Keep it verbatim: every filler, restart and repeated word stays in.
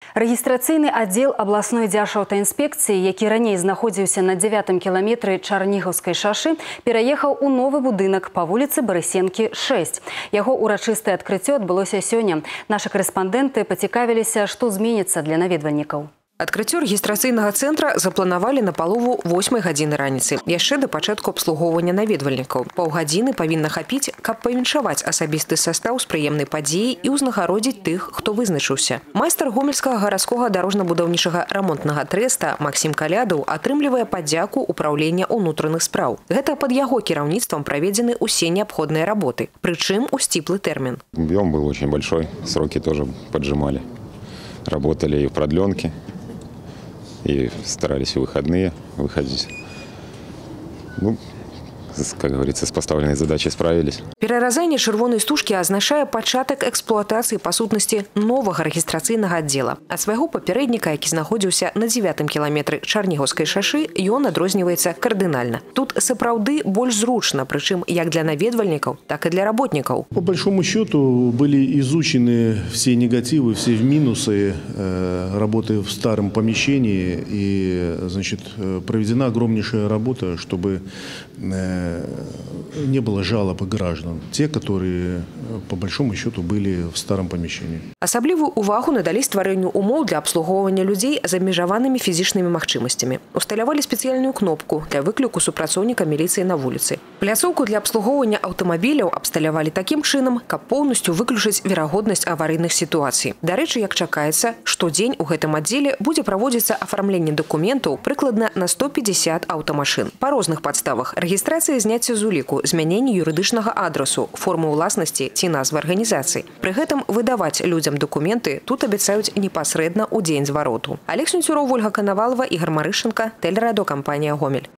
Рэгістрацыйны аддзел абласной дзяржаўтаінспекцыі, які раней знаходзіўся на дзявятым кіламетры Чарнігаўскай шашы, пераехаў у новы будынак па вуліцы Барысенкі шэсць. Яго урачыстае адкрыццё адбылося сёння. Нашы карэспандэнты пацікавіліся, што зменіцца для наведвальнікаў. Адкрыццё рэгістрацыйнага цэнтра запланавалі на палову восьмай гадзіны раніцы, яшчэ да пачатку абслугоўвання наведвальнікаў. Паўгадзіны павінна хапіць, каб павіншаваць асабісты састаў з прыемнай падзеяй і ўзнагародзіць тых, хто вызначыўся. Майстар гомельскага гарадскога дарожна-будаўнічага рамонтнага трэста Максім Калядаў атрымлівае падзяку ўпраўлення ўнутраных спраў. Гэта пад яго кіраўніцтвам праведзены ўсе неабходныя работы, прычым у сціплы тэрмін. Объем был очень большой, сроки тоже поджимали. Работали и в продленке. И старались в выходные выходить. Ну, как говорится, с поставленной задачей справились. Пераразанне чырвонай стужкі азначае пачатак эксплуатацыі па сутнасці новага рэгістрацыйнага аддзела. Ад свайго папярэдніка, які знаходзіўся на дзявятым кіламетры Чарнігаўскай шашы, ён адрозніваецца кардынальна. Тут сапраўды больш зручна, прычым як для наведвальнікаў, так и для работников. По большому счету были изучены все негативы, все минусы э, работы в старом помещении, и значит, проведена огромнейшая работа, чтобы э, не было жалоб граждан, те, которые по большому счету были в старом помещении. Асаблівую увагу надалі стварэнню умоў для абслугоўвання людзей з абмежаванымі фізічнымі магчымасцямі. Усталявалі спецыяльную кнопку для выкліку супрацоўніка міліцыі на вуліцы. Пляцоўку для абслугоўвання аўтамабіляў абсталявалі такім чынам, каб поўнасцю выключыць верагоднасць аварыйных сітуацый. Дарэчы, як чакаецца, штодзень у гэтым аддзеле будзе праводзіцца афармленне дакументаў прыкладна на сто пятьдесят аўтамашын. Па розных падставах рэгістрацыя зняцця з уліку, змяненне юрыдычнага адрасу, формы ўласнасці ці назвы арганізацыі. Пры гэтым выдаваць людзям дакументы тут абяцаюць непасрэдна ў дзень звароту. Алег Сунцюроў, Ольга Канавалова, Ігор Марышенко, тэлерадыёкампанія «Гомель».